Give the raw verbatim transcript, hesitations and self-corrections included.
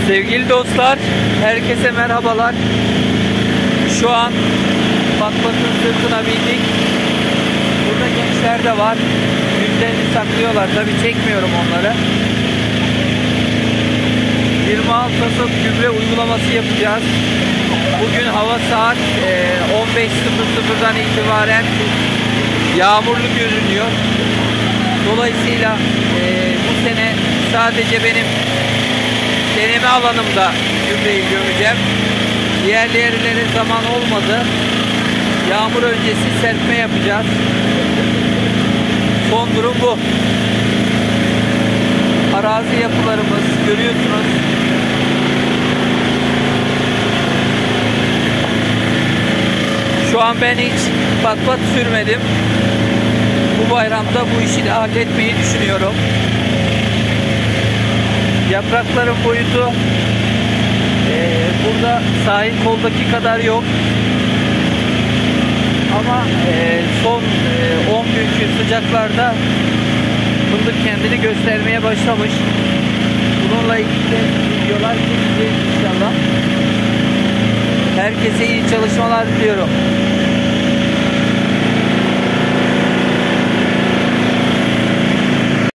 Sevgili dostlar, herkese merhabalar. Şu an Batbat'ın sırtına bindik. Burada gençler de var. Yüzlerini saklıyorlar. Tabii çekmiyorum onları. yirmi altı Kasım gübre uygulaması yapacağız. Bugün hava saat on beş sıfır sıfırdan itibaren yağmurlu görünüyor. Dolayısıyla bu sene sadece benim deneme alanımda gübreyi gömeceğim. Diğer yerlere zaman olmadı. Yağmur öncesi serpme yapacağız. Son durum bu. Arazi yapılarımız görüyorsunuz. Şu an ben hiç batbat sürmedim. Bu bayramda bu işi de halletmeyi düşünüyorum. Yaprakların boyutu e, burada sahil koldaki kadar yok. Ama e, son e, on günkü sıcaklarda fındık kendini göstermeye başlamış. Bununla ilgili videolar çekeceğiz inşallah. Herkese iyi çalışmalar diliyorum.